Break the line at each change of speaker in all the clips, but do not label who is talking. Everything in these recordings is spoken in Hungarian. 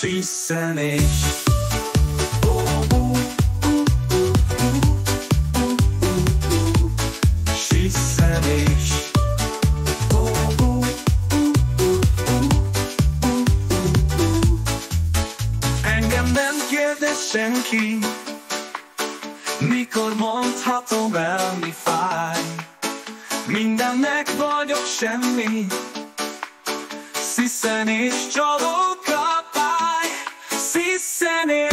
Szisszenés. Szisszenés. Engem nem kérdez senki, mikor mondhatom el, mi fáj. Mindennek vagyok semmi, Szisszenés, csalókapály. Szisszenés.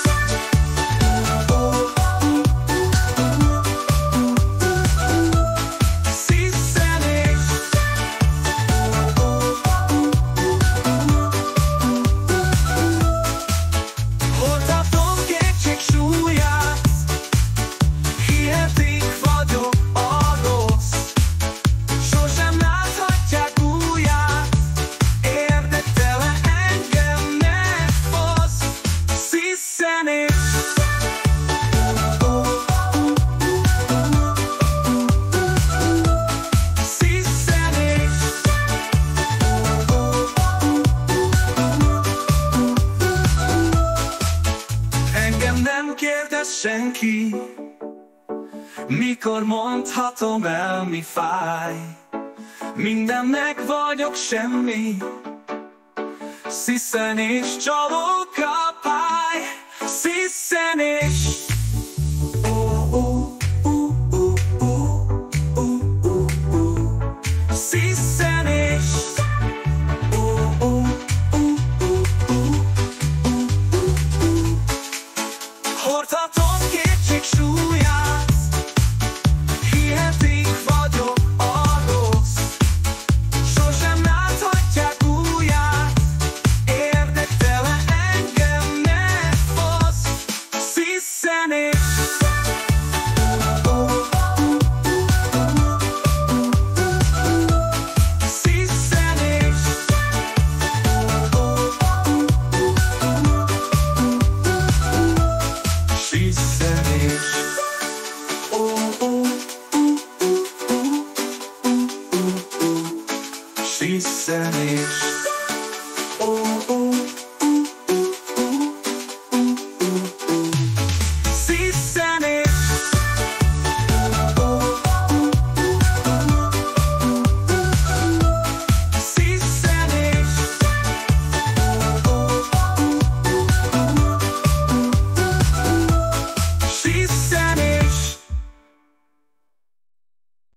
Szisszenés. Hordhatom kétség súlyát, hihetik vagyok a rossz. Sosem láthatják újját, érdektelen engem megfosz. Szisszenés. Szisszenés. Engem nem kérdez senki, mikor mondhatom el, mi fáj. Mindennek vagyok semmi, Szisszenés, csalókapály. Szisszenés.